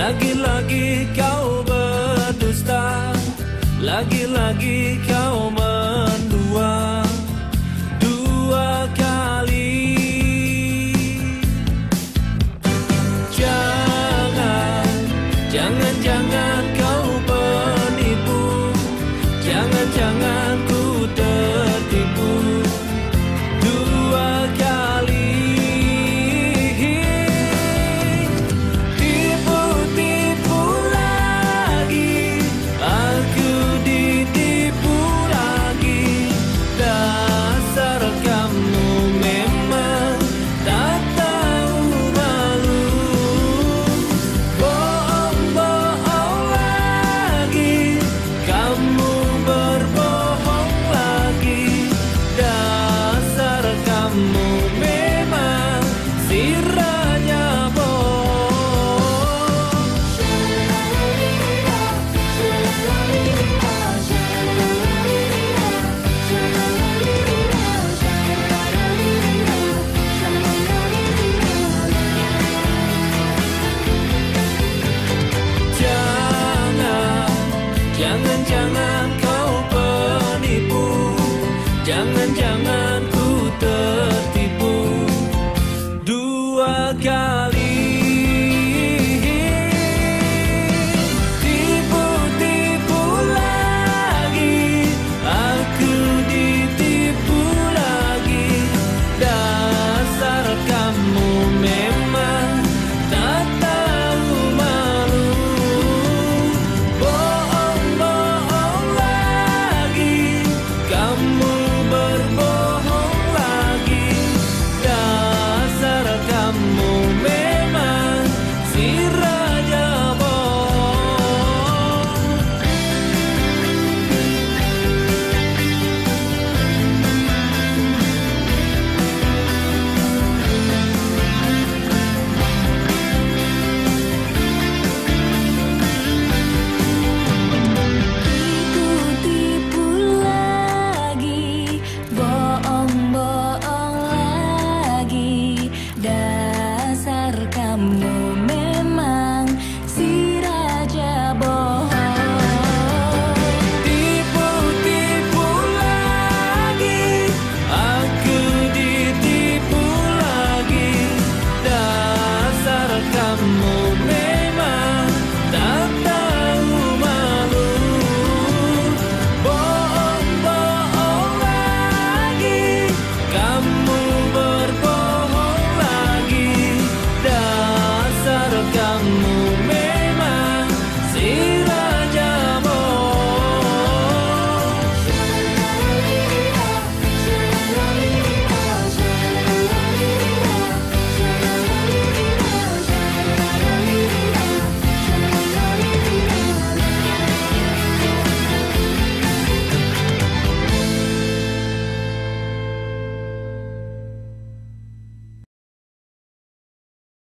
Lagi-lagi kau berdusta, lagi-lagi kau mendua dua kali. Jangan kau penipu, jangan ku tertipu dua kali. Tipu-tipu lagi, aku ditipu lagi. Dasar kamu memang tak tahu malu. Bohong-bohong lagi, kamu berbohong lagi. Dasar kamu memang si raja bohong. Jangan kau penipu, jangan ku tertipu dua kali.